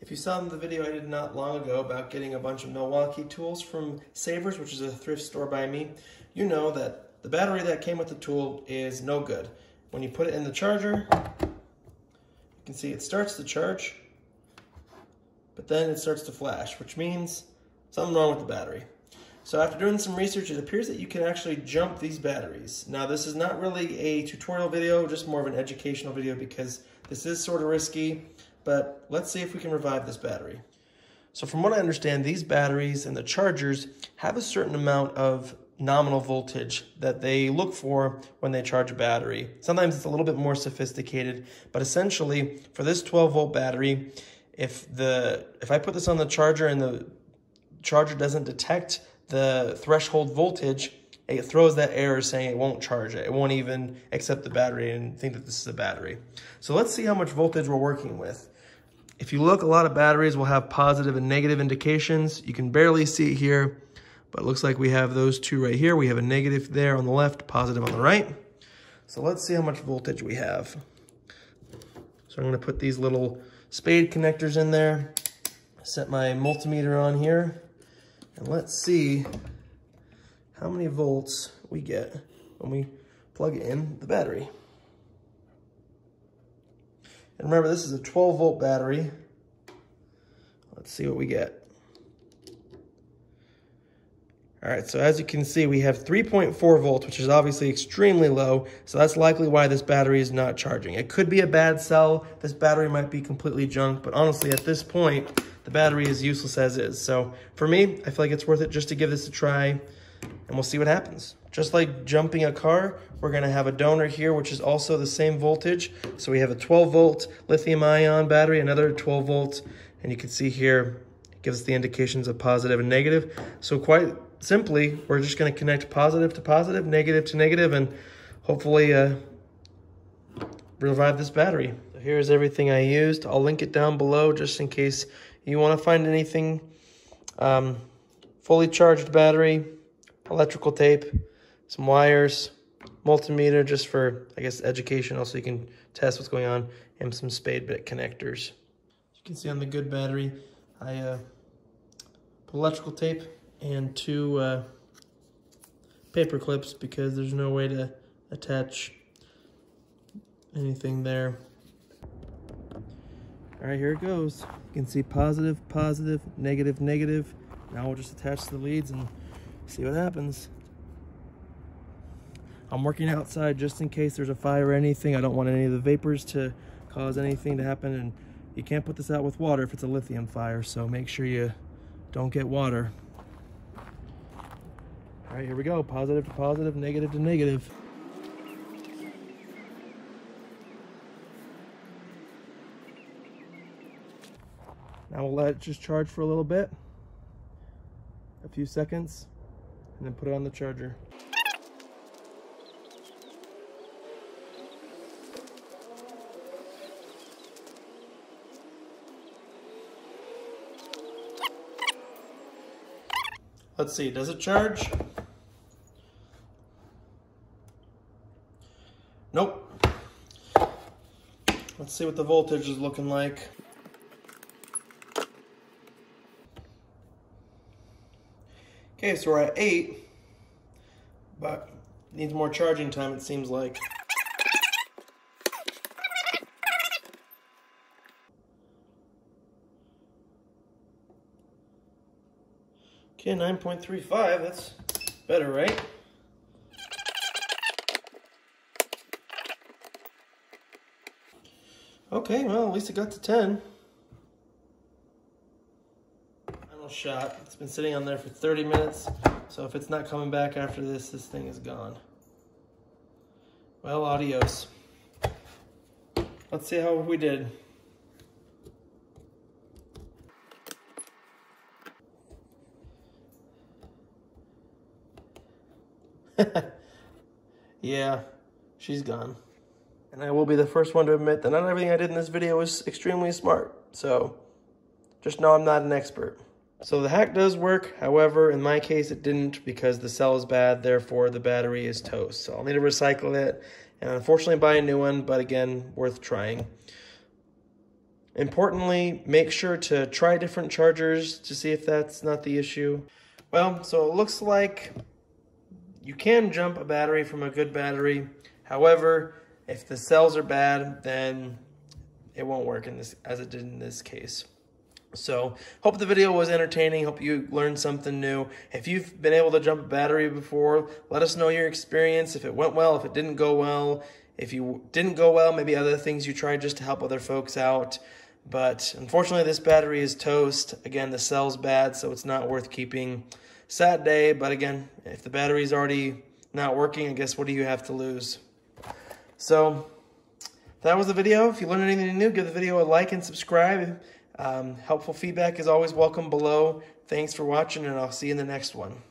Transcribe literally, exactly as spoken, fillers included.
If you saw in the video I did not long ago about getting a bunch of Milwaukee tools from Savers, which is a thrift store by me, you know that the battery that came with the tool is no good. When you put it in the charger, you can see it starts to charge, but then it starts to flash, which means something wrong with the battery. So after doing some research, it appears that you can actually jump these batteries. Now this is not really a tutorial video, just more of an educational video because this is sort of risky, but let's see if we can revive this battery. So from what I understand, these batteries and the chargers have a certain amount of nominal voltage that they look for when they charge a battery. Sometimes it's a little bit more sophisticated, but essentially for this twelve volt battery, if the if I put this on the charger and the charger doesn't detect the threshold voltage, it throws that error saying it won't charge it. It won't even accept the battery and think that this is a battery. So let's see how much voltage we're working with. If you look, a lot of batteries will have positive and negative indications. You can barely see it here, but it looks like we have those two right here. We have a negative there on the left, positive on the right. So let's see how much voltage we have. So I'm gonna put these little spade connectors in there, set my multimeter on here, and let's see how many volts we get when we plug in the battery. And remember, this is a twelve volt battery. Let's see what we get. All right, so as you can see, we have three point four volts, which is obviously extremely low. So that's likely why this battery is not charging. It could be a bad cell. This battery might be completely junk, but honestly, at this point, the battery is useless as is. So for me, I feel like it's worth it just to give this a try, and we'll see what happens. Just like jumping a car, we're gonna have a donor here, which is also the same voltage. So we have a twelve volt lithium ion battery, another twelve volt, and you can see here, it gives us the indications of positive and negative. So quite simply, we're just gonna connect positive to positive, negative to negative, and hopefully uh, revive this battery. So here's everything I used. I'll link it down below just in case you wanna find anything. Um, fully charged battery, electrical tape, some wires, multimeter just for, I guess, educational so you can test what's going on, and some spade bit connectors. As you can see on the good battery, I uh, put electrical tape and two uh, paper clips because there's no way to attach anything there. All right, here it goes. You can see positive, positive, negative, negative. Now we'll just attach the leads and see what happens. I'm working outside just in case there's a fire or anything. I don't want any of the vapors to cause anything to happen, and you can't put this out with water if it's a lithium fire, so make sure you don't get water. All right, here we go. Positive to positive, negative to negative. Now we'll let it just charge for a little bit, a few seconds, and then put it on the charger. Let's see, does it charge? Nope. Let's see what the voltage is looking like. Okay, so we're at eight, but needs more charging time, it seems like. Okay, nine point three five, that's better, right? Okay, well, at least it got to ten. Final shot. It's been sitting on there for thirty minutes, so if it's not coming back after this, this thing is gone. Well, adios. Let's see how we did. Yeah, she's gone. And I will be the first one to admit that not everything I did in this video was extremely smart. So just know I'm not an expert. So the hack does work. However, in my case, it didn't because the cell is bad. Therefore, the battery is toast. So I'll need to recycle it and unfortunately buy a new one. But again, worth trying. Importantly, make sure to try different chargers to see if that's not the issue. Well, so it looks like you can jump a battery from a good battery. However, if the cells are bad, then it won't work in this as it did in this case. So, hope the video was entertaining. Hope you learned something new. If you've been able to jump a battery before, let us know your experience. If it went well, if it didn't go well. If you didn't go well, maybe other things you tried just to help other folks out. But unfortunately, this battery is toast. Again, the cell's bad, so it's not worth keeping. Sad day, but again, if the battery's already not working, I guess what do you have to lose? So, that was the video. If you learned anything new, give the video a like and subscribe. Um, helpful feedback is always welcome below. Thanks for watching, and I'll see you in the next one.